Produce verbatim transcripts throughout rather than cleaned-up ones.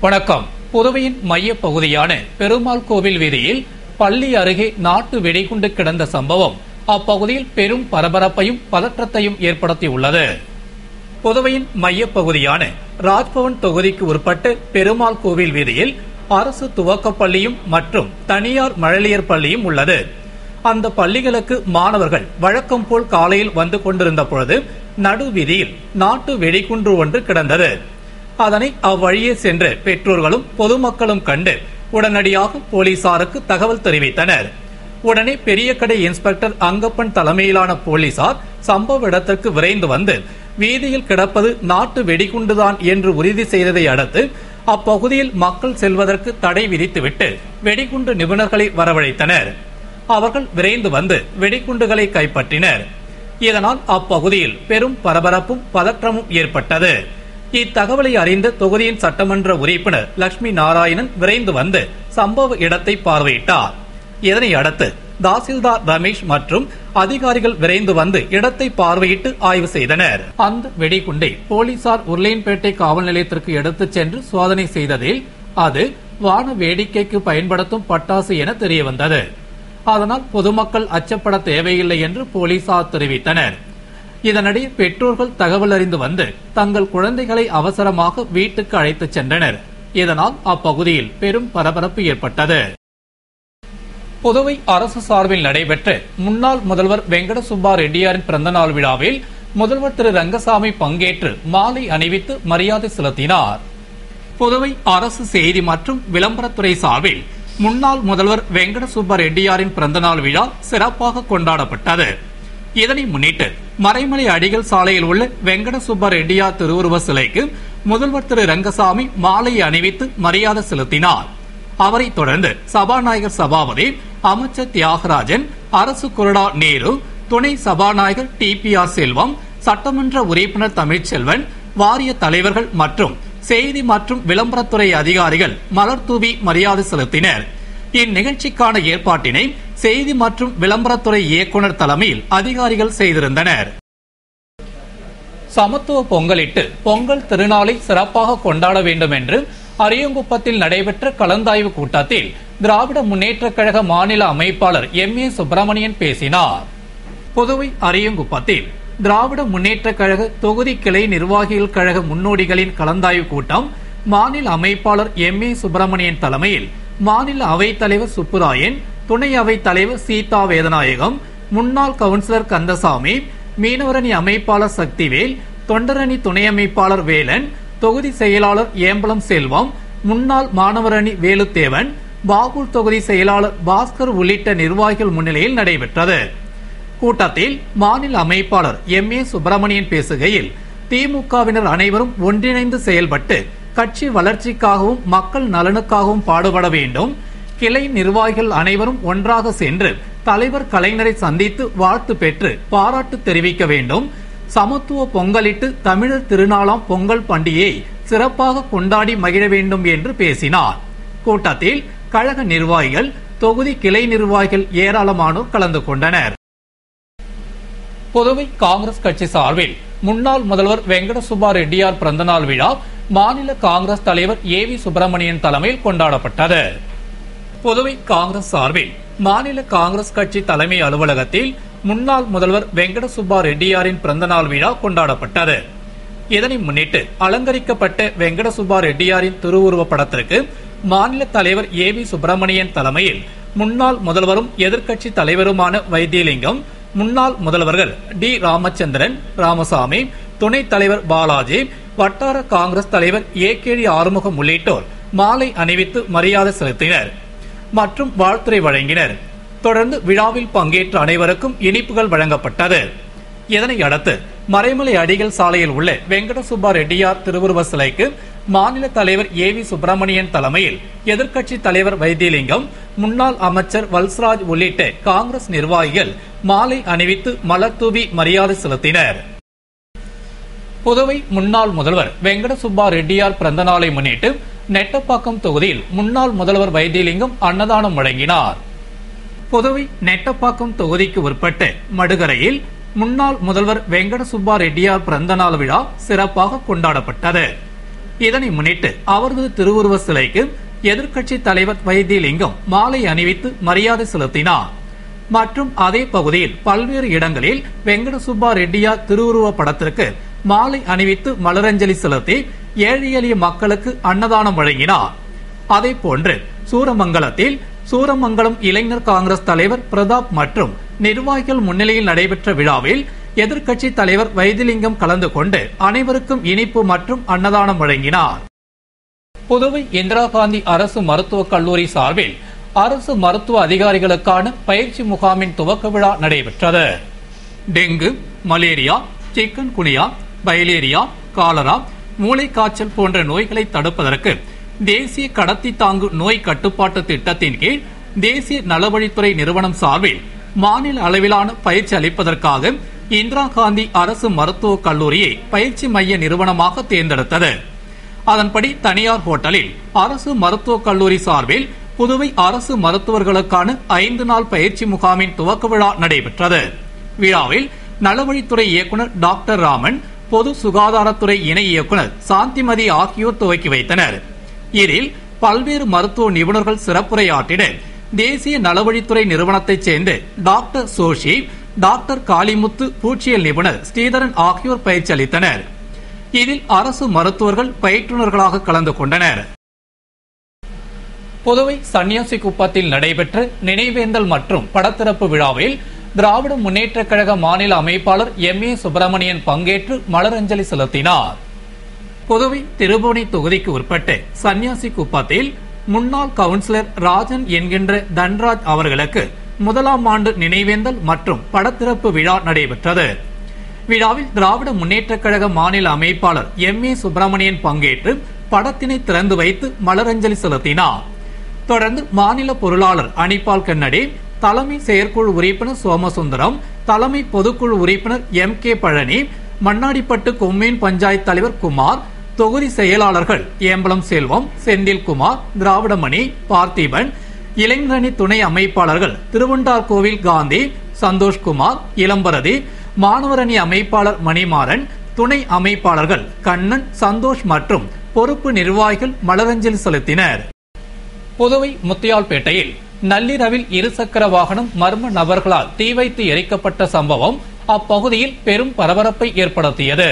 வணக்கம். புதுவையின் மைய பகுதியான பெருமாள் கோவில் வீதியில் பள்ளி அருகே நாட்டு வெடிகுண்டு கிடந்த சம்பவம் அப்பகுதியில் பெரும் பரபரப்பையும் பதற்றத்தையும் ஏற்படுத்தியுள்ளது. புதுவையின் மைய பகுதியான ராஜ்பவன் தொகுதிக்கு உட்பட்ட பெருமாள் கோவில் வீதியில் அரசு துவக்கப் பள்ளியும் மற்றும் தனியார் மழலையர் பள்ளியும் உள்ளது. அந்த பள்ளிகளுக்கு மாணவர்கள் வழக்கம் போல் காலையில் வந்து கொண்டிருந்த பொழுது நடுவீதியில் நாட்டு வெடிகுண்டு ஒன்று கிடந்தது. அதனை அவ்வழியே சென்ற பெற்றோர்களும் பொதுமக்களும் கண்டு உடனடியாக போலீசாருக்கு தகவல் தெரிவித்தனர். உடனே பெரிய கடை இன்ஸ்பெக்டர் அங்கப்பன் தலைமையிலான போலீசார் சம்பவ இடத்திற்கு விரைந்து வந்து வீதியில் கிடப்பது நாட்டு வெடிகுண்டுதான் என்று உறுதி செய்ததை அடுத்து அப்பகுதியில் மக்கள் செல்வதற்கு தடை விதித்துவிட்டு வெடிகுண்டு நிபுணர்களை வரவழைத்தனர். அவர்கள் விரைந்து வந்து வெடிகுண்டுகளை கைப்பற்றினர். இதனால் அப்பகுதியில் பெரும் பரபரப்பும் பதற்றமும் ஏற்பட்டது. இத்தகவலை அறிந்த தொகுதியின் சட்டமன்ற உறுப்பினர் லட்சுமி நாராயணன் விரைந்து வந்து சம்பவ இடத்தை பார்வையிட்டார். இதனை அடுத்து தாசில்தார் ரமேஷ் மற்றும் அதிகாரிகள் விரைந்து வந்து இடத்தை பார்வையிட்டு ஆய்வு செய்தனர். அந்த வெடிகுண்டை போலீசார் உருளையன்பேட்டை காவல் நிலையத்திற்கு எடுத்துச் சென்று சோதனை செய்ததில் அது வான வேடிக்கைக்கு பயன்படுத்தும் பட்டாசு என தெரியவந்தது. அதனால் பொதுமக்கள் அச்சப்பட தேவையில்லை என்று போலீசார் தெரிவித்தனர். இதனிடையே பெற்றோர்கள் தகவல் அறிந்து வந்து தங்கள் குழந்தைகளை அவசரமாக வீட்டுக்கு அழைத்துச் சென்றனர். இதனால் அப்பகுதியில் பெரும் பரபரப்பு ஏற்பட்டது. புதுவை அரசு சார்பில் நடைபெற்ற முன்னாள் முதல்வர் வெங்கட சுப்பா ரெட்டியாரின் பிறந்தநாள் விழாவில் முதல்வர் திரு ரங்கசாமி பங்கேற்று மாலை அணிவித்து மரியாதை செலுத்தினார். புதுவை அரசு செய்தி மற்றும் விளம்பரத்துறை சார்பில் முன்னாள் முதல்வர் வெங்கட சுப்பா ரெட்டியாரின் பிறந்தநாள் விழா சிறப்பாக கொண்டாடப்பட்டது. இதனை முன்னிட்டு மறைமலை அடிகள் சாலையில் உள்ள வெங்கட சுப்பா ரெட்டியார் திருவுருவ சிலைக்கு முதல்வர் திரு ரங்கசாமி மாலை அணிவித்து மரியாதை செலுத்தினார். அவரை தொடர்ந்து சபாநாயகர் சபாபதி, அமைச்சர் தியாகராஜன், அரசு கொறடா நேரு, துணை சபாநாயகர் டி பி ஆர் செல்வம், சட்டமன்ற உறுப்பினர் தமிழ்ச்செல்வன், வாரிய தலைவர்கள் மற்றும் செய்தி மற்றும் விளம்பரத்துறை அதிகாரிகள் மலர் தூவி மரியாதை செலுத்தினர். இந்நிகழ்ச்சிக்கான ஏற்பாட்டினை செய்தி மற்றும் விளம்பரத்துறை இயக்குநர் தலைமையில் அதிகாரிகள் செய்திருந்தனர். சமத்துவ பொங்கலிட்டு பொங்கல் திருநாளை சிறப்பாக கொண்டாட வேண்டும் என்று அரியங்குப்பத்தில் நடைபெற்ற கலந்தாய்வு கூட்டத்தில் திராவிட முன்னேற்ற கழக மாநில அமைப்பாளர் எம் ஏ சுப்பிரமணியன் பேசினார். புதுவை அரியங்குப்பத்தில் திராவிட முன்னேற்ற கழக தொகுதி கிளை நிர்வாகிகள் கழக முன்னோடிகளின் கலந்தாய்வு கூட்டம் மாநில அமைப்பாளர் எம் ஏ சுப்பிரமணியன் தலைமையில் மாநில அவைத் தலைவர் சுப்புராயன், துணை அவைத் தலைவர் சீதா வேதநாயகம், முன்னாள் கவுன்சிலர் கந்தசாமி, மீனவரணி அமைப்பாளர் சக்திவேல், தொண்டரணி துணை அமைப்பாளர் வேலன், தொகுதி செயலாளர் ஏம்பலம் செல்வம், முன்னாள் மாணவரணி வேலுத்தேவன், பாகூர் தொகுதி செயலாளர் பாஸ்கர் உள்ளிட்ட நிர்வாகிகள் முன்னிலையில் நடைபெற்றது. கூட்டத்தில் மாநில அமைப்பாளர் எம் ஏ சுப்பிரமணியன் பேசுகையில், திமுகவினர் அனைவரும் ஒன்றிணைந்து செயல்பட்டு கட்சி வளர்ச்சிக்காகவும் மக்கள் நலனுக்காகவும் பாடுபட வேண்டும். கிளை நிர்வாகிகள் அனைவரும் ஒன்றாக சென்று தலைவர் கலைஞரை சந்தித்து வாழ்த்து பெற்று பாராட்டு தெரிவிக்க வேண்டும். சமத்துவ பொங்கலிட்டு தமிழர் திருநாளாம் பொங்கல் பண்டிகையை சிறப்பாக கொண்டாடி மகிழ வேண்டும் என்று பேசினார். கூட்டத்தில் கழக நிர்வாகிகள், தொகுதி கிளை நிர்வாகிகள் ஏராளமானோர் கலந்து கொண்டனர். புதுவை காங்கிரஸ் கட்சி சார்பில் முன்னாள் முதல்வர் வெங்கட சுப்பா ரெட்டியார் பிறந்தநாள் விழா மாநில காங்கிரஸ் தலைவர் ஏ வி சுப்பிரமணியன் தலைமையில் கொண்டாடப்பட்டது. புதுவை காங்கிரஸ் சார்பில் மாநில காங்கிரஸ் கட்சி தலைமை அலுவலகத்தில் முன்னாள் முதல்வர் வெங்கட சுப்பா ரெட்டியாரின் பிறந்தநாள் விழா கொண்டாடப்பட்டது. இதனை முன்னிட்டு அலங்கரிக்கப்பட்ட வெங்கட சுப்பா ரெட்டியாரின் திருவுருவ படத்திற்கு மாநில தலைவர் ஏ வி சுப்பிரமணியன் தலைமையில் முன்னாள் முதல்வரும் எதிர்க்கட்சி தலைவருமான வைத்தியலிங்கம், முன்னாள் முதல்வர்கள் டி ராமச்சந்திரன், ராமசாமி, துணைத் தலைவர் பாலாஜி, வட்டார காங்கிரஸ் தலைவர் ஏ கே ஆறுமுகம் உள்ளிட்டோர் மாலை அணிவித்து மரியாதை செலுத்தினர் மற்றும் வாழ்த்துரை வழங்கினர். தொடர்ந்து விழாவில் பங்கேற்ற அனைவருக்கும் இனிப்புகள் வழங்கப்பட்டது. இதனை அடுத்து மறைமலை அடிகள் சாலையில் உள்ள வெங்கட சுப்பா ரெட்டியார் திருவுருவ சிலைக்கு மாநில தலைவர் ஏ வி சுப்பிரமணியன் தலைமையில் எதிர்க்கட்சி தலைவர் வைத்தியலிங்கம், முன்னாள் அமைச்சர் வல்சராஜ் உள்ளிட்ட காங்கிரஸ் நிர்வாகிகள் மாலை அணிவித்து மலர் தூவி மரியாதை செலுத்தினர். புதுவை முன்னாள் முதல்வர் வெங்கட சுப்பா ரெட்டியார் பிறந்த நாளை முன்னிட்டு நெட்டப்பாக்கம் தொகுதியில் முன்னாள் முதல்வர் வைத்தியலிங்கம் அன்னதானம் வழங்கினார். புதுவை நெட்டப்பாக்கம் தொகுதிக்கு உட்பட்ட மடுகரையில் முன்னாள் முதல்வர் வெங்கட சுப்பா ரெட்டியார் பிறந்த நாள் விழா சிறப்பாக கொண்டாடப்பட்டது. இதனை முன்னிட்டு அவரது திருவுருவ சிலைக்கு எதிர்க்கட்சி தலைவர் வைத்திலிங்கம் மாலை அணிவித்து மரியாதை செலுத்தினார். மற்றும் அதே பகுதியில் பல்வேறு இடங்களில் வெங்கட சுப்பா ரெட்டியார் திருவுருவ படத்திற்கு மாலை அணிவித்து மலரஞ்சலி செலுத்தி ஏழை எளிய மக்களுக்கு அன்னதானம் வழங்கினார். அதே போன்று சூரமங்கலத்தில் சூரமங்கலம் இளைஞர் காங்கிரஸ் தலைவர் பிரதாப் மற்றும் நிர்வாகிகள் முன்னிலையில் நடைபெற்ற விழாவில் எதிர்க்கட்சி தலைவர் வைத்திலிங்கம் கலந்து கொண்டு அனைவருக்கும் இனிப்பு மற்றும் அன்னதானம் வழங்கினார். புதுவை இந்திரா காந்தி அரசு மருத்துவக் கல்லூரி சார்பில் அரசு மருத்துவ அதிகாரிகளுக்கான பயிற்சி முகாமின் துவக்க விழா நடைபெற்றது. Dengue, malaria, chikungunya, filaria, cholera, மூளைக்காய்ச்சல் போன்ற நோய்களை தடுப்பதற்கு தேசிய கடத்தி தாங்கு நோய் கட்டுப்பாட்டு திட்டத்தின் கீழ் தேசிய நலவழித்துறை நிறுவனம் சார்பில் மாநில அளவிலான பயிற்சி அளிப்பதற்காக இந்திரா காந்தி அரசு மருத்துவக் கல்லூரியை பயிற்சி மைய நிறுவனமாக தேர்ந்தெடுத்தது. அதன்படி தனியார் ஹோட்டலில் அரசு மருத்துவக் கல்லூரி சார்பில் புதுவை அரசு மருத்துவர்களுக்கான ஐந்து நாள் பயிற்சி முகாமின் துவக்க விழா நடைபெற்றது. விழாவில் நலவழித்துறை இயக்குநர் டாக்டர் ராமன், பொது சுகாதாரத்துறை இணை இயக்குநர் சாந்திமதி ஆகியோர் துவக்கி வைத்தனர். இதில் பல்வேறு மருத்துவ நிபுணர்கள் சிறப்புரையாற்றிட தேசிய நலவழித்துறை நிறுவனத்தைச் சேர்ந்த டாக்டர் சோஷி, டாக்டர் காளிமுத்து, பூச்சியல் நிபுணர் ஸ்ரீதரன் ஆகியோர் பயிற்சி அளித்தனர். இதில் அரசு மருத்துவர்கள் பயிற்றுநர்களாக கலந்து கொண்டனர். புதுவை சன்னியாசி குப்பத்தில் நடைபெற்ற நினைவேந்தல் மற்றும் படத்திறப்பு விழாவில் திராவிட முன்னேற்றக் கழக மாநில அமைப்பாளர் எம் ஏ சுப்பிரமணியன் பங்கேற்று மலரஞ்சலி செலுத்தினார். புதுவை திருபுவனை தொகுதிக்கு உட்பட்ட சன்னியாசி குப்பத்தில் முன்னாள் கவுன்சிலர் ராஜன் என்கின்ற தன்ராஜ் அவர்களுக்கு முதலாம் ஆண்டு நினைவேந்தல் மற்றும் படத்திறப்பு விழா நடைபெற்றது. விழாவில் திராவிட முன்னேற்றக் கழக மாநில அமைப்பாளர் எம் ஏ சுப்பிரமணியன் பங்கேற்று படத்தினை திறந்து வைத்து மலரஞ்சலி செலுத்தினார். தொடர்ந்து மாநில பொருளாளர் அனிபால் கண்ணடி, தலைமை செயற்குழு உறுப்பினர் சோமசுந்தரம், தலைமை பொதுக்குழு உறுப்பினர் M K Palani, Mannadipattu commune panchayat தலைவர் குமார், தொகுதி செயலாளர்கள் ஏம்பலம் செல்வம், செந்தில்குமார், திராவிடமணி, பார்த்திபன், இளைஞரணி துணை அமைப்பாளர்கள் திருவண்டார்கோவில் காந்தி, சந்தோஷ்குமார், இளம்பரதி, மாணவரணி அமைப்பாளர் மணிமாறன், துணை அமைப்பாளர்கள் கண்ணன், சந்தோஷ் மற்றும் பொறுப்பு நிர்வாகிகள் மலரஞ்சலி செலுத்தினர். புதுவை முத்தியால்பேட்டையில் நள்ளிரவில் இருசக்கர வாகனம் மர்ம நபர்களால் தீ வைத்து எரிக்கப்பட்ட சம்பவம் அப்பகுதியில் பெரும் பரபரப்பை ஏற்படுத்தியது.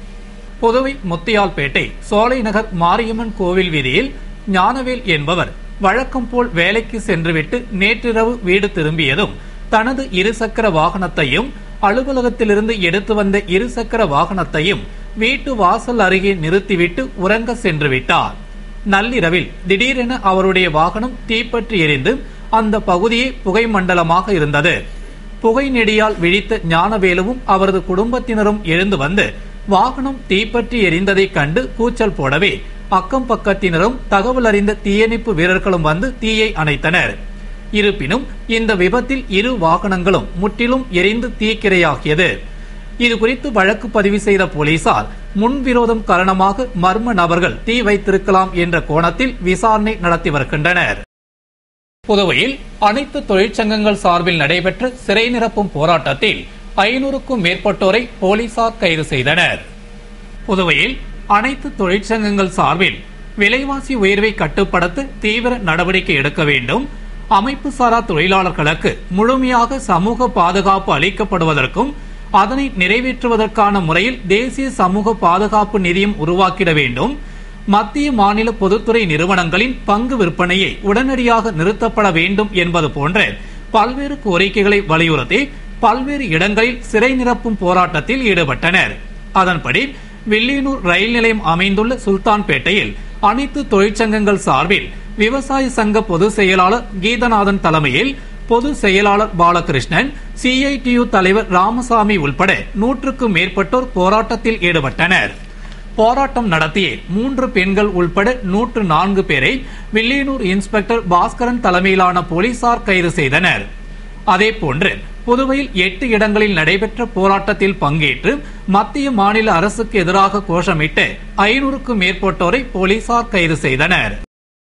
புதுவை முத்தியால்பேட்டை சோலை நகர் மாரியம்மன் கோவில் வீதியில் ஞானவேல் என்பவர் வழக்கம் போல் வேலைக்கு சென்றுவிட்டு நேற்றிரவு வீடு திரும்பியதும் தனது இருசக்கர வாகனத்தையும் அலுவலகத்திலிருந்து எடுத்து வந்த இருசக்கர வாகனத்தையும் வீட்டு வாசல் அருகே நிறுத்திவிட்டு உறங்க சென்று விட்டார். நள்ளிரவில் திடீரென அவருடைய வாகனம் தீப்பற்றி எரிந்து அந்த பகுதியே புகை மண்டலமாக இருந்தது. புகை நெடியால் விழித்த ஞானவேலுவும் அவரது குடும்பத்தினரும் எழுந்து வந்து வாகனம் தீப்பற்றி எரிந்ததைக் கண்டு கூச்சல் போடவே அக்கம் பக்கத்தினரும் தகவல் அறிந்த தீயணைப்பு வீரர்களும் வந்து தீயை அணைத்தனர். இருப்பினும் இந்த விபத்தில் இரு வாகனங்களும் முற்றிலும் எரிந்து தீக்கிரையாகியது. இதுகுறித்து வழக்கு பதிவு செய்த போலீசார் முன்விரோதம் காரணமாக மர்ம நபர்கள் தீ வைத்திருக்கலாம் என்ற கோணத்தில் விசாரணை நடத்தி வருகின்றனர். புதுவையில் அனைத்து தொழிற்சங்கங்கள் சார்பில் நடைபெற்ற சிறை நிரப்பும் போராட்டத்தில் ஐநூறுக்கும் மேற்பட்டோரை போலீசார் கைது செய்தனர். புதுவையில் அனைத்து தொழிற்சங்கங்கள் சார்பில் விலைவாசி உயர்வை கட்டுப்படுத்த தீவிர நடவடிக்கை எடுக்க வேண்டும், அமைப்பு சாரா தொழிலாளர்களுக்கு முழுமையாக சமூக பாதுகாப்பு அளிக்கப்படுவதற்கும் அதனை நிறைவேற்றுவதற்கான முறையில் தேசிய சமூக பாதுகாப்பு நிதியம் உருவாக்கிட வேண்டும், மத்திய மாநில பொதுத்துறை நிறுவனங்களின் பங்கு விற்பனையை உடனடியாக நிறுத்தப்பட வேண்டும் என்பது போன்ற பல்வேறு கோரிக்கைகளை வலியுறுத்தி பல்வேறு இடங்களில் சிறை நிரப்பும் போராட்டத்தில் ஈடுபட்டனர். அதன்படி வில்லியனூர் ரயில் நிலையம் அமைந்துள்ள சுல்தான்பேட்டையில் அனைத்து தொழிற்சங்கங்கள் சார்பில் விவசாய சங்க பொதுச் செயலாளர் கீதநாதன் தலைமையில் பொது செயலாளர் பாலகிருஷ்ணன், சிஐடியு தலைவர் ராமசாமி உள்பட நூற்றுக்கும் மேற்பட்டோர் போராட்டத்தில் ஈடுபட்டனர். போராட்டம் நடத்திய மூன்று பெண்கள் உள்பட நூற்று நான்கு பேரை வில்லியனூர் இன்ஸ்பெக்டர் பாஸ்கரன் தலைமையிலான போலீசார் கைது செய்தனர். அதேபோன்று புதுவையில் எட்டு இடங்களில் நடைபெற்ற போராட்டத்தில் பங்கேற்று மத்திய மாநில அரசுக்கு எதிராக கோஷமிட்டு ஐநூறுக்கும் மேற்பட்டோரை போலீசார் கைது செய்தனர்.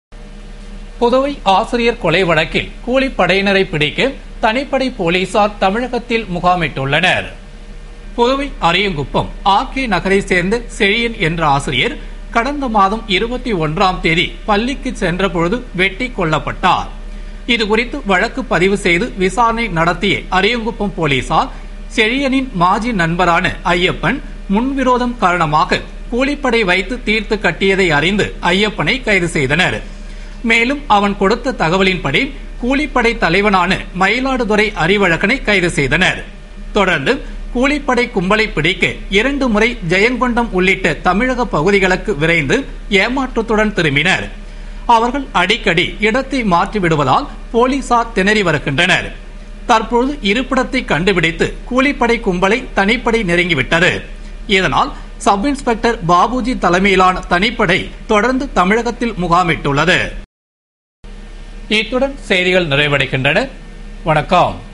புதுவை ஆசிரியர் கொலை வழக்கில் கூலிப்படையினரை பிடிக்க தனிப்படை போலீசார் தமிழகத்தில் முகாமிட்டுள்ளனர். புதுவை அரியங்குப்பம் ஆர் கே நகரை சேர்ந்த செழியன் என்ற ஆசிரியர் கடந்த மாதம் இருபத்தி ஒன்றாம் தேதி பள்ளிக்கு சென்ற பொழுது வெட்டி கொல்லப்பட்டார். இதுகுறித்து வழக்கு பதிவு செய்து விசாரணை நடத்திய அரியங்குப்பம் போலீசார் செழியனின் மாஜி நண்பரான ஐயப்பன் முன்விரோதம் காரணமாக கூலிப்படை வைத்து தீர்த்து கட்டியதை அறிந்து ஐயப்பனை கைது செய்தனர். மேலும் அவன் கொடுத்த தகவலின்படி கூலிப்படை தலைவனான மயிலாடுதுறை அறிவழகனை கைது செய்தனர். தொடர்ந்து கூலிப்படை கும்பலை பிடிக்க இரண்டு முறை ஜெயங்கொண்டம் உள்ளிட்ட தமிழக பகுதிகளுக்கு விரைந்து ஏமாற்றத்துடன் திரும்பினர். அவர்கள் அடிக்கடி இடத்தை மாற்றிவிடுவதால் போலீசார் திணறி வருகின்றனர். தற்போது இருப்பிடத்தை கண்டுபிடித்து கூலிப்படை கும்பலை தனிப்படை நெருங்கிவிட்டது. இதனால் சப் இன்ஸ்பெக்டர் பாபுஜி தலைமையிலான தனிப்படை தொடர்ந்து தமிழகத்தில் முகாமிட்டுள்ளது. இத்துடன் செய்திகள் நிறைவடைகின்றன. வணக்கம்.